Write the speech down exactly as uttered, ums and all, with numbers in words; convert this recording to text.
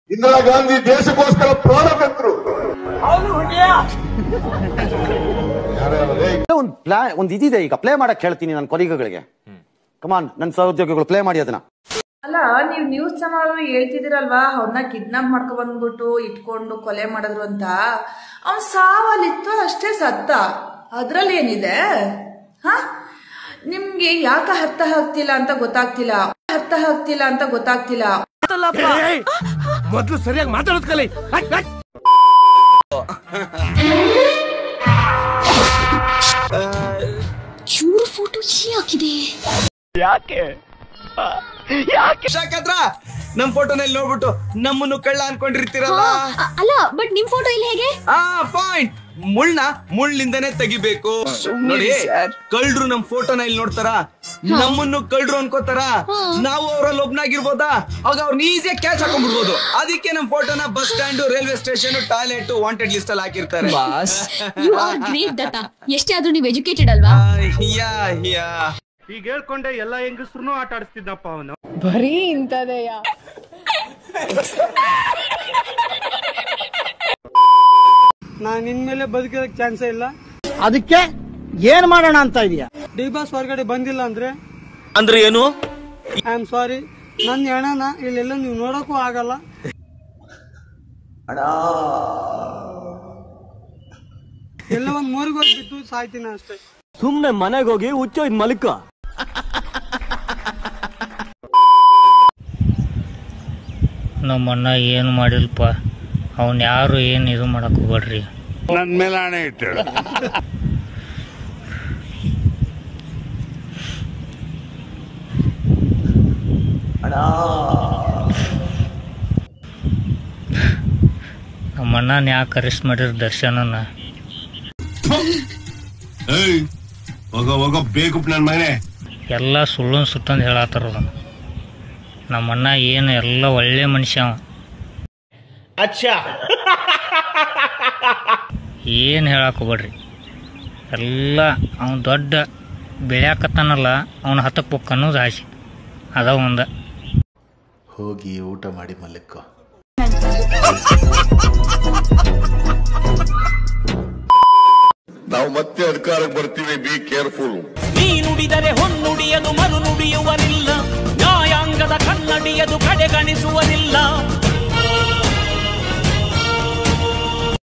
ಇಂದಿರಾ ಗಾಂಧಿ ದೇಶಕ್ಕೋಸ್ಕರ ಪ್ರಾಣ ತೆತ್ತರು. ಒಂದು ಪ್ಲಾ ಒಂದು ಇದಿದೆ, ಈಗ ಪ್ಲೇ ಮಾಡಕ್ ಹೇಳ್ತೀನಿ ನನ್ನ ಕೊಲೀಗಗಳಿಗೆ. ಕಮಾನ್ ನನ್ನ ಸಹೋದ್ಯೋಗಿಗಳು ಪ್ಲೇ ಮಾಡಿ ಅದನ್ನ. ಅಲ್ಲ, ನೀವ್ ನ್ಯೂಸ್ ಚಾನಲ್ ಹೇಳ್ತಿದಿರಲ್ವಾ, ಅವ್ರನ್ನ ಕಿಡ್ನಾಪ್ ಮಾಡ್ಕೊ ಬಂದ್ಬಿಟ್ಟು ಇಟ್ಕೊಂಡು ಕೊಲೆ ಮಾಡಿದ್ರು ಅಂತ. ಅವ್ನ್ ಸಾವಲ್ಲಿತ್ತು ಅಷ್ಟೇ, ಸತ್ತ. ಅದ್ರಲ್ಲಿ ಏನಿದೆ? ಹ ನಿಮ್ಗೆ ಯಾಕ ಅರ್ಥ ಆಗ್ತಿಲ್ಲ ಅಂತ ಗೊತ್ತಾಗ್ತಿಲ್ಲ ಅರ್ಥ ಆಗ್ತಿಲ್ಲ ಅಂತ ಗೊತ್ತಾಗ್ತಿಲ್ಲ ಮೊದ್ಲು ಸರಿಯಾಗಿ ಮಾತಾಡೋದ್ ಕಲಿ. ಚೂರು ಫೋಟೋ ಹಾಕಿದೆ. ಯಾಕೆ ಯಾಕಂದ್ರ ನಮ್ ಫೋಟೋನಲ್ಲಿ ನೋಡ್ಬಿಟ್ಟು ನಮ್ಮನ್ನು ಕಳ್ಳ ಅನ್ಕೊಂಡಿರ್ತೀರಲ್ಲ. ಅಲ್ಲ, ಬಟ್ ನಿಮ್ ಫೋಟೋ ಇಲ್ಲಿ ಹೇಗೆ? ಆ ಪಾಯಿಂಟ್, ಮುಳ್ಳ ಮುಳ್ಳಿಂದನೇ ತೆಗಿಬೇಕು. ನೋಡಿ, ಕಳ್ರು ನಮ್ ಫೋಟೋನ ಇಲ್ಲಿ ನೋಡ್ತಾರ, ನಮ್ಮನ್ನು ಕಳ್ರು ಅನ್ಕೋತಾರ. ನಾವು ಅವರಲ್ಲಿ ಒಬ್ನಾಗಿರ್ಬೋದಾ, ಆಗ ಅವ್ರನ್ನ ಈಸಿಯಾಗಿ ಕ್ಯಾಚ್ ಹಾಕೊಂಡ್ಬಿಡ್ಬೋದು. ಅದಕ್ಕೆ ನಮ್ ಫೋಟೋನ bus stand, railway station, toilet, wanted list ಅಲ್ಲಿ ಹಾಕಿರ್ತಾರೆ. You are great Datta. ಎಷ್ಟೇ ಆದ್ರೂ ನೀವು ಎಜುಕೇಟೆಡ್ ಅಲ್ವಾ? ಯಾ ಯಾ ಈಗ ಹೇಳ್ಕೊಂಡೆ ಎಲ್ಲ ಹೆಂಗಸ್ರು ಆಟ ಆಡಿಸ್ತಿದ್ದಪ್ಪ ಅವನು. ಬರೀ ಇಂತದೆಯಾ? ನಾನು ಇನ್ಮೇಲೆ ಬದುಕೋದಕ್ಕೆ ಚಾನ್ಸೇ ಇಲ್ಲ. ಅದಕ್ಕೆ ಏನ್ ಮಾಡೋಣ ಅಂತ ಇದೆಯಾ? ಡಿ ಬಾಸ್ ಹೊರಗಡೆ ಬಂದಿಲ್ಲ ಅಂದ್ರೆ ಅಂದ್ರೆ ಏನು? I am sorry. ನನ್ನ ಹೆಣನ ಇಲ್ಲೆಲ್ಲ ನೀವು ನೋಡಕ್ಕೂ ಆಗಲ್ಲ. ಎಲ್ಲ ಒಂದ್ ಮೂರಿಗೆ ಹೋಗಿ ಬಿದ್ದು ಸಾಯ್ತೀನಿ ಅಷ್ಟೇ. ಸುಮ್ನೆ ಮನೆಗೆ ಹೋಗಿ ಹುಚ್ಚೋ ಇದ್ ಮಲಿಕ. ನಮ್ಮಣ್ಣ ಏನು ಮಾಡಿಲ್ಪ, ಅವನ್ ಯಾರು ಏನು ಇದು ಮಾಡಕ್ ಹೋಗ್ಬೇಡ್ರಿ. ನನ್ ಮೇಲೆ ಹಣೆ ಇಟ್ಟು ನಮ್ಮಣ್ಣನ ಯಾಕೆ ಅರೆಸ್ಟ್ ಮಾಡಿರ್ ದರ್ಶನನ? ಎಲ್ಲ ಸುಳ್ಳು ಸುತ್ತಂದು ಹೇಳತ್ತಾರ. ನಮ್ಮಣ್ಣ ಏನು ಎಲ್ಲ ಒಳ್ಳೆ ಮನುಷ್ಯ. ಅಚ್ಚಾ, ಏನು ಹೇಳಕ್ ಹೋಗ್ಬೇಡ್ರಿ. ಎಲ್ಲ ಅವನು ದೊಡ್ಡ ಬೆಳ್ಯಾಕತ್ತಾನಲ್ಲ, ಅವನ ಹತ್ತಕ್ಕೆ ಪೊಕ್ಕ ಅನ್ನೋದು ಆಸೆ ಅದ ಒಂದ. ಹೋಗಿ ಊಟ ಮಾಡಿ ಮಲ್ಲಿಕ್ಕೋ. ನಾವು ಮತ್ತೆ ಅಧಿಕಾರಕ್ಕೆ ಬರ್ತೀವಿ, ಬಿ ಕೇರ್ಫುಲ್. ನೀ ನುಡಿದರೆ ಹೊನ್ನುಡಿಯದು ಮರು ನುಡಿಯುವರಿಲ್ಲ, ನ್ಯಾಯಾಂಗದ ಕನ್ನಡಿಯದು ಕಡೆಗಣಿಸುವರಿಲ್ಲ.